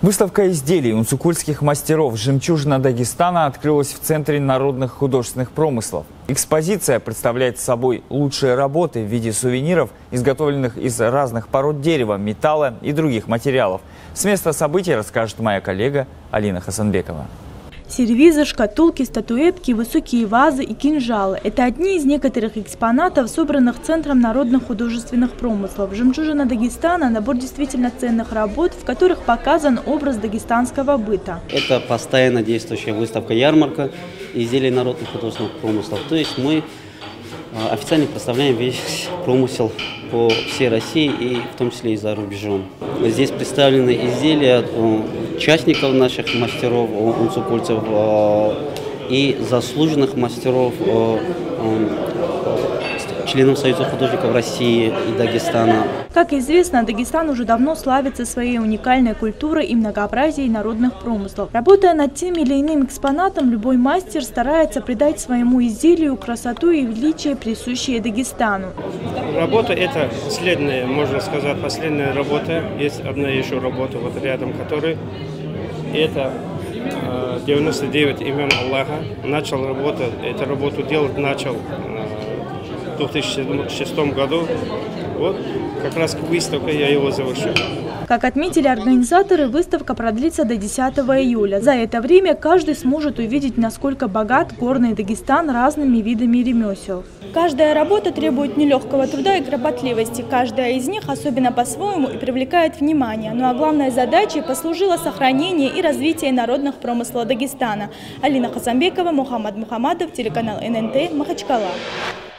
Выставка изделий унцукульских мастеров «Жемчужина Дагестана» открылась в Центре народных художественных промыслов. Экспозиция представляет собой лучшие работы в виде сувениров, изготовленных из разных пород дерева, металла и других материалов. С места событий расскажет моя коллега Алина Хасанбекова. Сервизы, шкатулки, статуэтки, высокие вазы и кинжалы – это одни из некоторых экспонатов, собранных Центром народных художественных промыслов. «Жемчужина Дагестана» – набор действительно ценных работ, в которых показан образ дагестанского быта. Это постоянно действующая выставка-ярмарка изделий народных художественных промыслов. То есть мы официально представляем весь промысел по всей России и в том числе и за рубежом. Здесь представлены изделия участников наших мастеров, унцукульцев и заслуженных мастеров, членов Союза художников России и Дагестана. Как известно, Дагестан уже давно славится своей уникальной культурой и многообразием народных промыслов. Работая над тем или иным экспонатом, любой мастер старается придать своему изделию красоту и величие, присущие Дагестану. Работа – это последняя, можно сказать, последняя работа. Есть одна еще работа вот рядом, которая это 99 имен Аллаха. Начал работать, эту работу делать начал в 2006 году. Вот как раз к выставке я его завершил. Как отметили организаторы, выставка продлится до 10 июля. За это время каждый сможет увидеть, насколько богат горный Дагестан разными видами ремесел. Каждая работа требует нелегкого труда и кропотливости. Каждая из них особенно по-своему и привлекает внимание. Ну а главной задачей послужило сохранение и развитие народных промыслов Дагестана. Алина Хасанбекова, Мухаммад Мухаммадов, телеканал ННТ, Махачкала.